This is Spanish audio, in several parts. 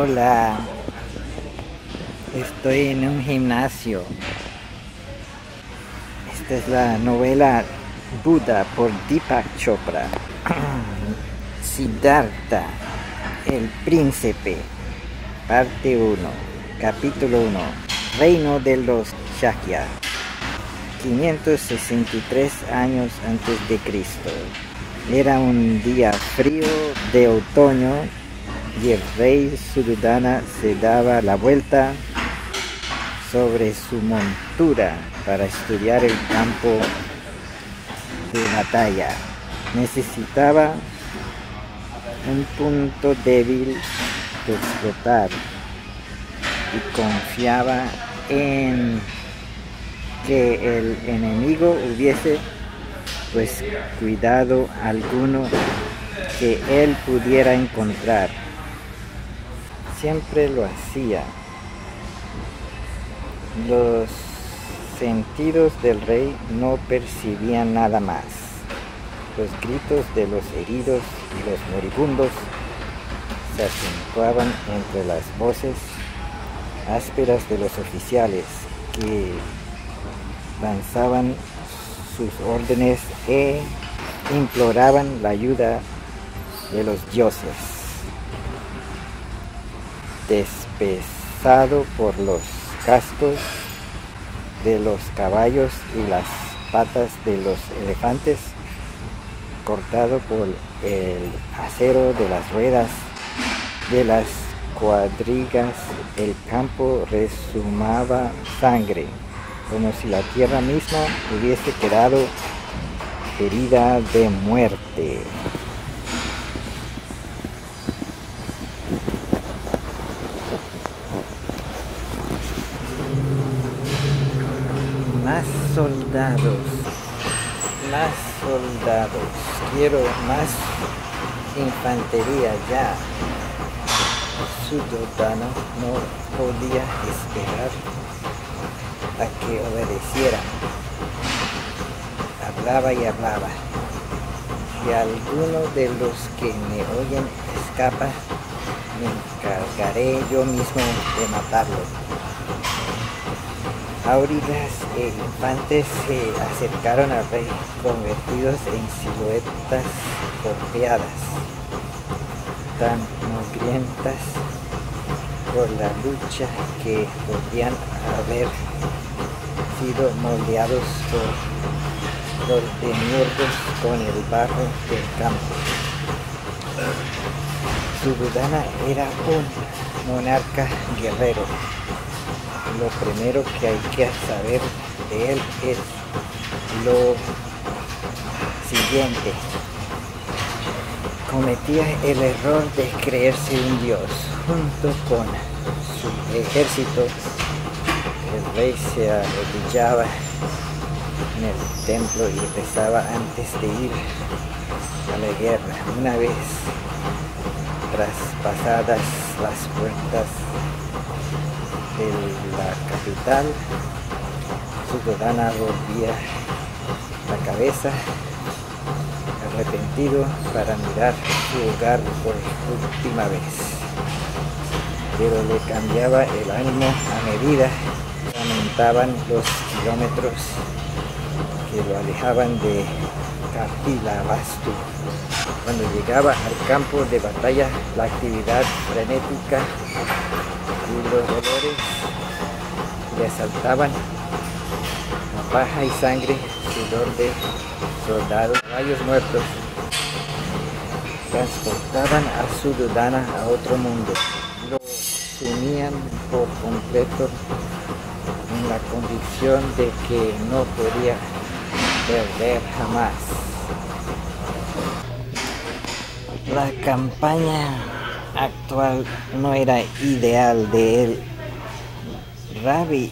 Hola, estoy en un gimnasio. Esta es la novela Buda por Deepak Chopra. Siddhartha, el príncipe, parte 1, capítulo 1, reino de los Shakya, 563 años antes de Cristo. Era un día frío de otoño y el rey Suddhodana se daba la vuelta sobre su montura para estudiar el campo de batalla. Necesitaba un punto débil que explotar y confiaba en que el enemigo hubiese pues cuidado alguno que él pudiera encontrar. Siempre lo hacía. Los sentidos del rey no percibían nada más. Los gritos de los heridos y los moribundos se acentuaban entre las voces ásperas de los oficiales que lanzaban sus órdenes e imploraban la ayuda de los dioses. Despezado por los cascos de los caballos y las patas de los elefantes, cortado por el acero de las ruedas de las cuadrigas, el campo resumaba sangre, como si la tierra misma hubiese quedado herida de muerte. Más soldados, quiero más infantería ya. Suddhodana no podía esperar a que obedecieran. Hablaba y hablaba. Si alguno de los que me oyen escapa, me encargaré yo mismo de matarlo. Aurigas e infantes se acercaron al rey, convertidos en siluetas golpeadas, tan mugrientas por la lucha que podrían haber sido moldeados por los demiurgos con el barro del campo. Suddhodana era un monarca guerrero. Lo primero que hay que saber de él es lo siguiente: cometía el error de creerse un dios. Junto con su ejército, el rey se arrodillaba en el templo y rezaba antes de ir a la guerra. Una vez traspasadas las puertas de la capital, Suddhodana volvía la cabeza arrepentido para mirar su hogar por última vez, pero le cambiaba el ánimo a medida que aumentaban los kilómetros que lo alejaban de Kapilavastu. Cuando llegaba al campo de batalla, la actividad frenética y los dolores le asaltaban, la paja y sangre, sudor de soldados, caballos muertos, transportaban a Suddhodana a otro mundo. Lo sumían por completo en la convicción de que no podía perder jamás. La campaña actual no era ideal de él. Ravi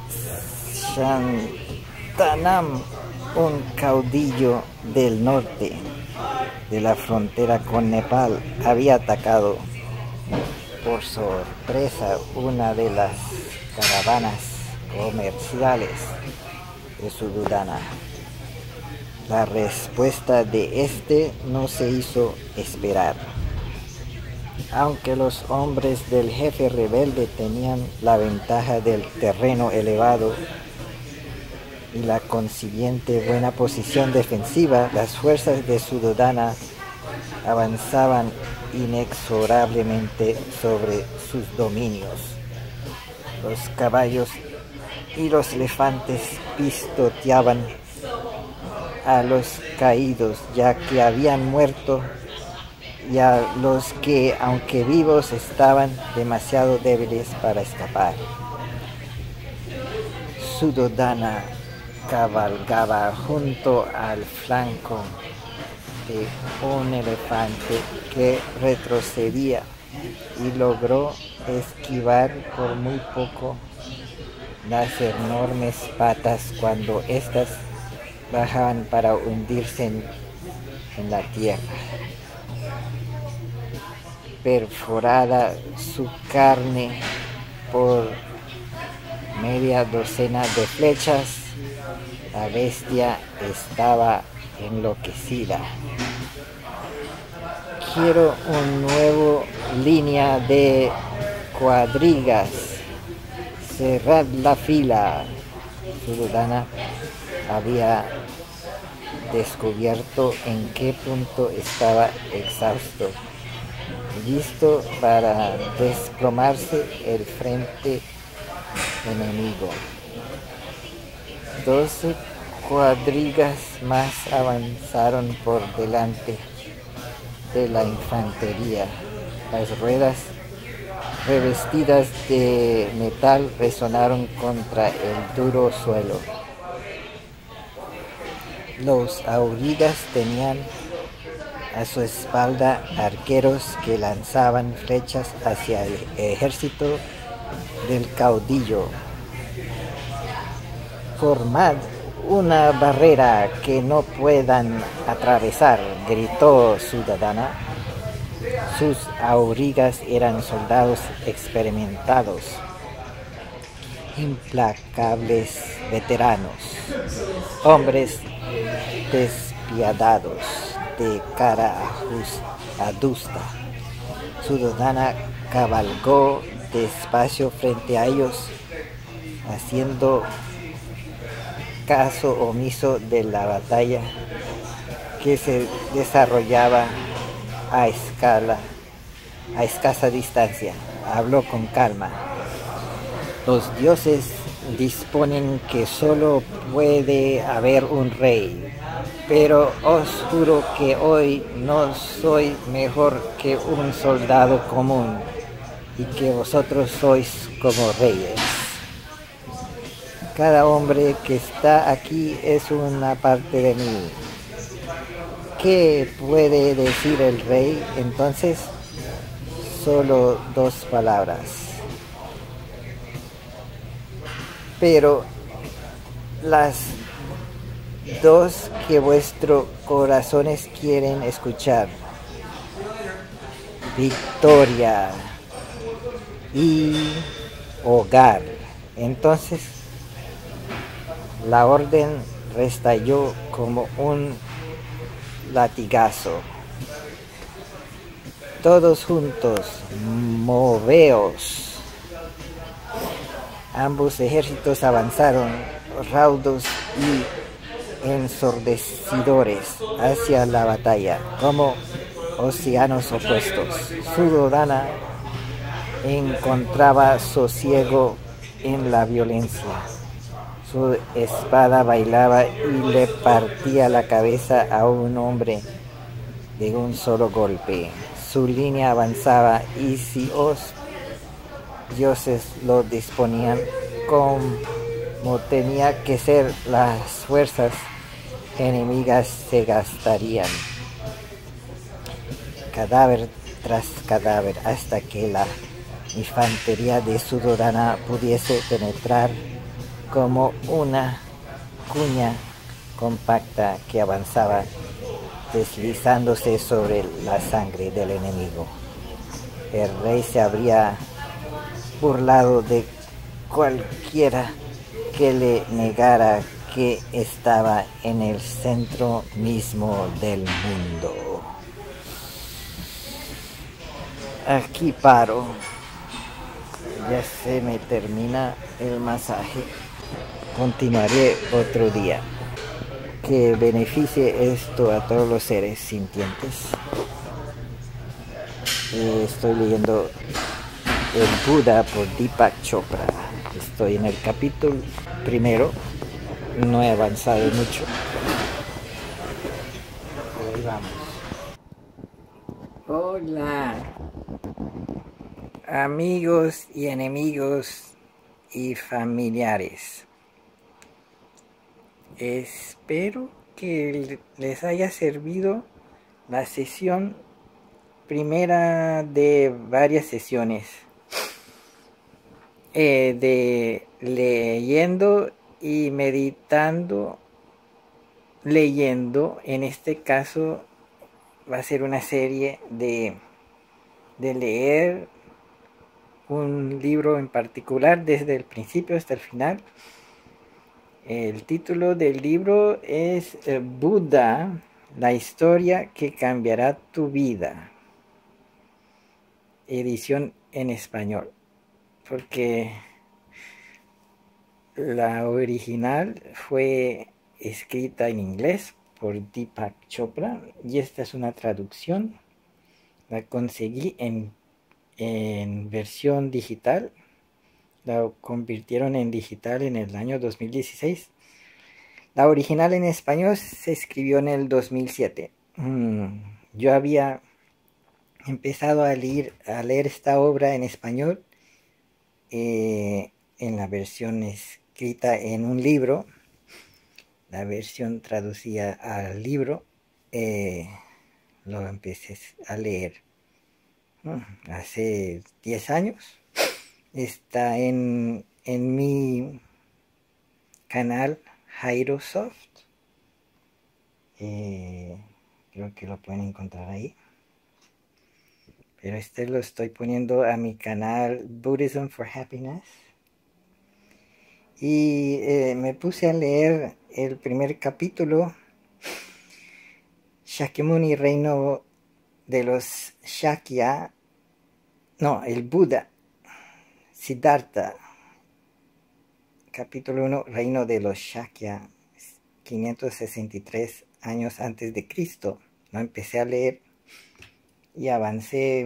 Shantanam, un caudillo del norte de la frontera con Nepal, había atacado por sorpresa una de las caravanas comerciales de Suddhodana. La respuesta de este no se hizo esperar. Aunque los hombres del jefe rebelde tenían la ventaja del terreno elevado y la consiguiente buena posición defensiva, las fuerzas de Suddhodana avanzaban inexorablemente sobre sus dominios. Los caballos y los elefantes pisoteaban a los caídos, ya que habían muerto, y a los que, aunque vivos, estaban demasiado débiles para escapar. Suddhodana cabalgaba junto al flanco de un elefante que retrocedía y logró esquivar por muy poco las enormes patas cuando éstas bajaban para hundirse en la tierra. Perforada su carne por media docena de flechas, la bestia estaba enloquecida. Quiero un nuevo línea de cuadrigas. Cerrad la fila. Suddhodana había descubierto en qué punto estaba exhausto, listo para desplomarse el frente enemigo. 12 cuadrigas más avanzaron por delante de la infantería. Las ruedas revestidas de metal resonaron contra el duro suelo. Los aurigas tenían a su espalda arqueros que lanzaban flechas hacia el ejército del caudillo. Formad una barrera que no puedan atravesar, gritó Suddhodana. Sus aurigas eran soldados experimentados, implacables veteranos, hombres despiadados, de cara adusta. Suddhodana cabalgó despacio frente a ellos, haciendo caso omiso de la batalla que se desarrollaba a escasa distancia. Habló con calma. Los dioses disponen que solo puede haber un rey, pero os juro que hoy no soy mejor que un soldado común y que vosotros sois como reyes. Cada hombre que está aquí es una parte de mí. ¿Qué puede decir el rey entonces? Solo 2 palabras. Pero las 2 que vuestros corazones quieren escuchar: victoria y hogar. Entonces la orden restalló como un latigazo. Todos juntos, moveos. Ambos ejércitos avanzaron, raudos y ensordecidores, hacia la batalla, como océanos opuestos. Suddhodana encontraba sosiego en la violencia. Su espada bailaba y le partía la cabeza a un hombre de un solo golpe. Su línea avanzaba, y si los dioses lo disponían como tenía que ser, las fuerzas enemigas se gastarían cadáver tras cadáver hasta que la infantería de Suddhodana pudiese penetrar como una cuña compacta que avanzaba, deslizándose sobre la sangre del enemigo. El rey se habría burlado de cualquiera que le negara que estaba en el centro mismo del mundo. Aquí paro. Ya se me termina el masaje. Continuaré otro día. Que beneficie esto a todos los seres sintientes. Estoy leyendo El Buda por Deepak Chopra. Estoy en el capítulo primero. No he avanzado mucho. Ahí vamos. Hola, amigos y enemigos y familiares. Espero que les haya servido la sesión primera de varias sesiones de leyendo y meditando. Leyendo, en este caso va a ser una serie de leer un libro en particular desde el principio hasta el final. El título del libro es Buda, la historia que cambiará tu vida. Edición en español, porque la original fue escrita en inglés por Deepak Chopra y esta es una traducción. La conseguí en versión digital. La convirtieron en digital en el año 2016. La original en español se escribió en el 2007. Yo había empezado a leer esta obra en español en la versión escrita en un libro. La versión traducida al libro lo empecé a leer hace 10 años. Está en mi canal Jairosoft. Creo que lo pueden encontrar ahí. Pero este lo estoy poniendo a mi canal Buddhism for Happiness. Y me puse a leer el primer capítulo. Shakyamuni, reino de los Shakya. No, el Buda. Siddhartha. Capítulo 1, reino de los Shakya. 563 años antes de Cristo. Lo empecé a leer y avancé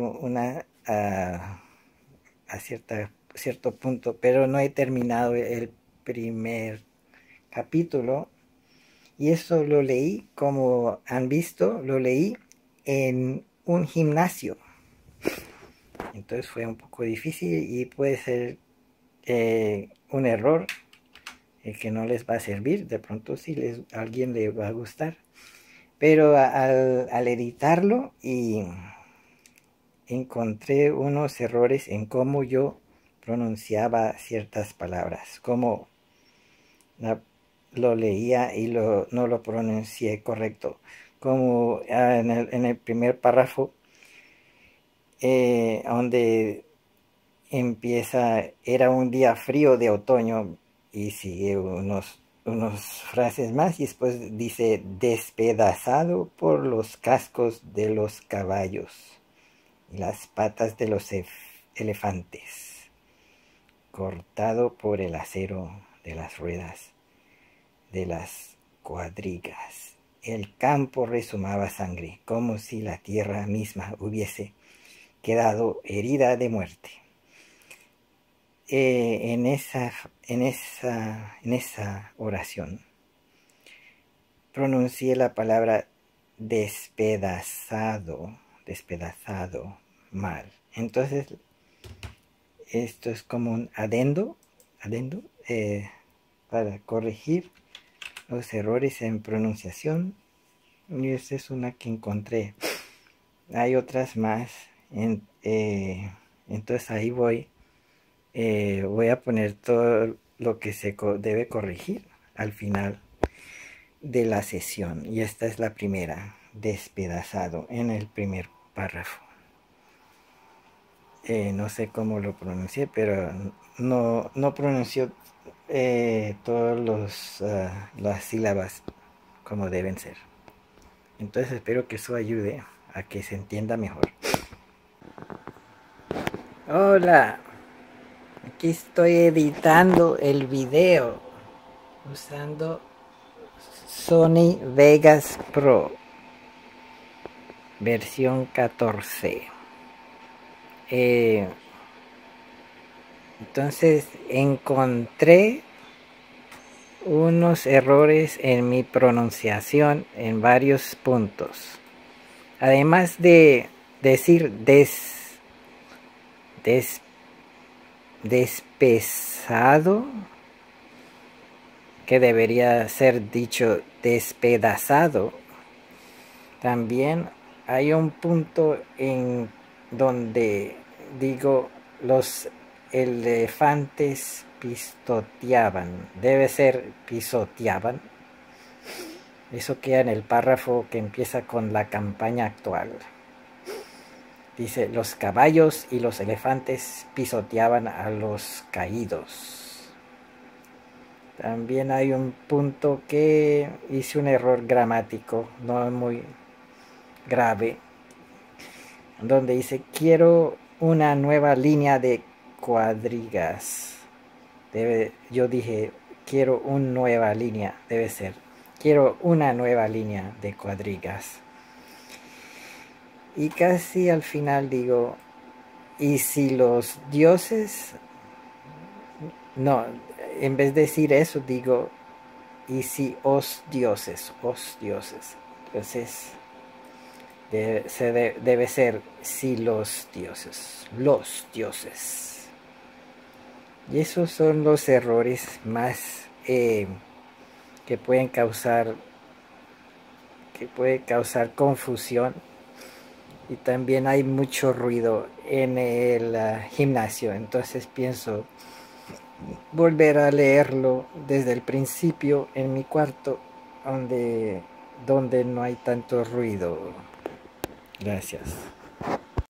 a cierto punto, pero no he terminado el primer capítulo. Y eso lo leí, como han visto, lo leí en un gimnasio. Entonces fue un poco difícil y puede ser un error que no les va a servir. De pronto sí a alguien le va a gustar. Pero al editarlo y encontré unos errores en cómo yo pronunciaba ciertas palabras, cómo lo leía y no lo pronuncié correcto, como en el primer párrafo donde empieza, era un día frío de otoño, y sigue unos frases más y después dice despedazado por los cascos de los caballos y las patas de los elefantes, cortado por el acero de las ruedas de las cuadrigas. El campo resumaba sangre, como si la tierra misma hubiese quedado herida de muerte. En esa oración pronuncié la palabra despedazado mal. Entonces esto es como un adendo para corregir los errores en pronunciación, y esta es una que encontré. Hay otras más, entonces ahí voy a poner todo lo que se debe corregir al final de la sesión, y esta es la primera, despedazado, en el primer párrafo. No sé cómo lo pronuncié, pero no pronunció todas las sílabas como deben ser. Entonces espero que eso ayude a que se entienda mejor. Hola, aquí estoy editando el video usando Sony Vegas Pro versión 14. Entonces encontré unos errores en mi pronunciación en varios puntos. Además de decir despezado, que debería ser dicho despedazado, también hay un punto en donde digo los elefantes pisoteaban, debe ser pisoteaban. Eso queda en el párrafo que empieza con la campaña actual. Dice, los caballos y los elefantes pisoteaban a los caídos. También hay un punto que hice un error gramático, no muy grave, donde dice, quiero una nueva línea de cuadrigas. Yo dije, quiero una nueva línea, debe ser, quiero una nueva línea de cuadrigas. Y casi al final digo, y si los dioses, no, en vez de decir eso digo, y si os dioses. Entonces debe ser si los dioses. Y esos son los errores más que pueden causar confusión. Y también hay mucho ruido en el gimnasio, entonces pienso volver a leerlo desde el principio en mi cuarto, donde no hay tanto ruido. Gracias.